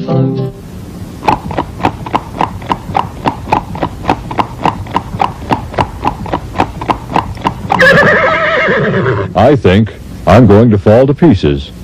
afloat. I think I'm going to fall to pieces.